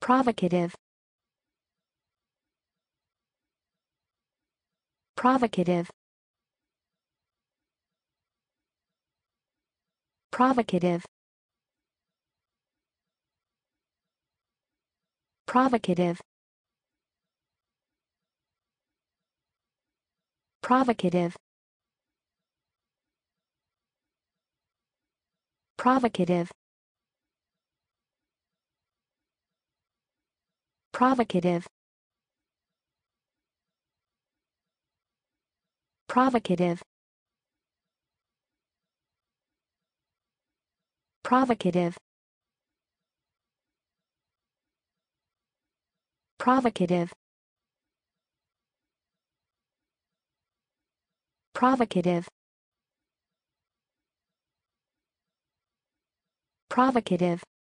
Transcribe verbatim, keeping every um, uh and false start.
Provacative. Provacative. Provacative. Provacative. Provacative. Provacative. Provacative. Provacative. Provacative. Provacative. Provacative. Provacative.